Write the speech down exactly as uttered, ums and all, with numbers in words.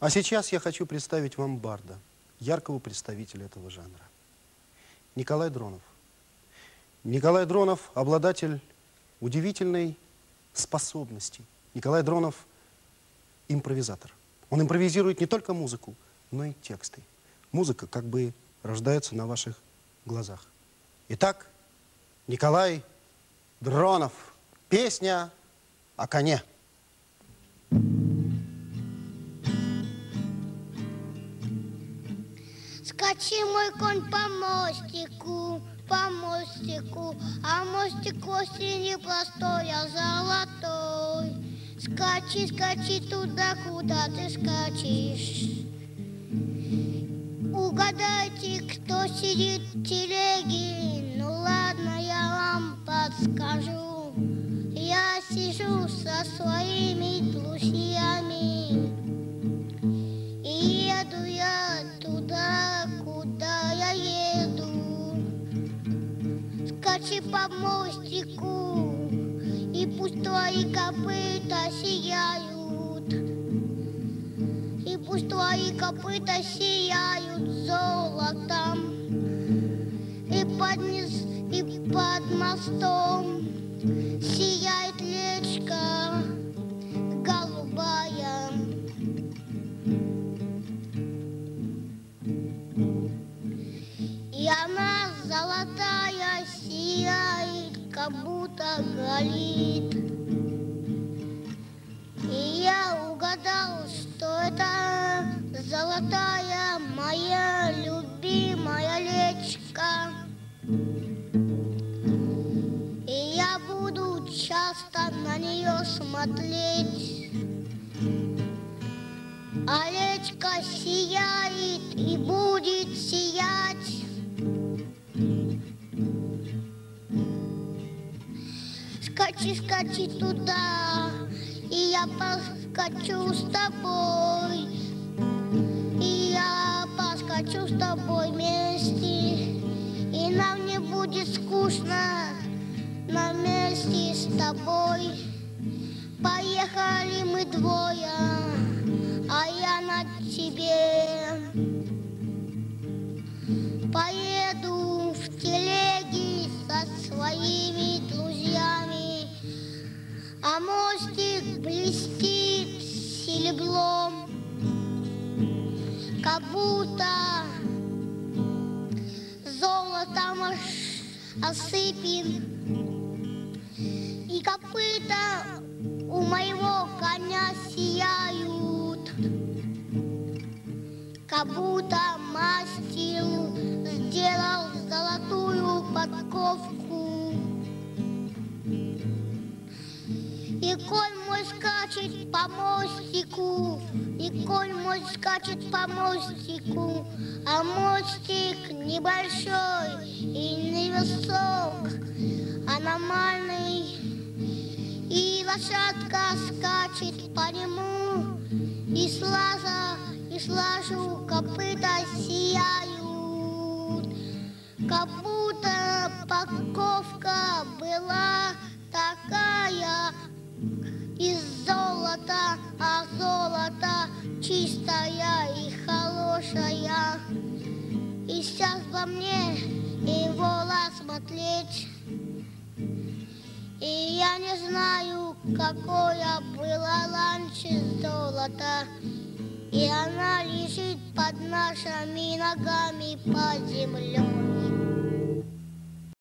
А сейчас я хочу представить вам барда, яркого представителя этого жанра. Николай Дронов. Николай Дронов – обладатель удивительной способности. Николай Дронов – импровизатор. Он импровизирует не только музыку, но и тексты. Музыка как бы рождается на ваших глазах. Итак, Николай Дронов. Песня о коне. Скачи, мой конь, по мостику, по мостику, а мостик осень не простой, а золотой. Скачи, скачи туда, куда ты скачешь. Угадайте, кто сидит в телеге. Ну ладно, я вам подскажу. Я сижу со своими друзьями. И еду я туда, куда я еду. Скачи по мостику, и пусть твои копыта сияют. И пусть твои копыта сияют золотом. И под, низ, и под мостом сияет речка голубая. И она золотая сияет, как будто горит. И я угадал, что это золотая моя любимая речка. И я буду часто на нее смотреть. А речка сияет и будет сиять. Скачи, скачи туда, и я поскочу с тобой. И я поскочу с тобой вместе. И нам не будет скучно на месте с тобой. Поехали мы двое, а я на тебе. Поеду в телеге со своими друзьями, а мостик блестит серебром, как будто золотом осыпем. И копыта у моего коня сияют, как будто мастер сделал золотую подковку. И конь мой скачет по мостику, и конь мой скачет по мостику, а мостик небольшой и невысок, а нормальный. И лошадка скачет по нему, и слаза, и слажу копыта сияют, как будто подковка была такая из золота, а золото чистая и хорошая. И сейчас во мне его смотреть. И я не знаю, какое было раньше золото. И она лежит под нашими ногами под землей.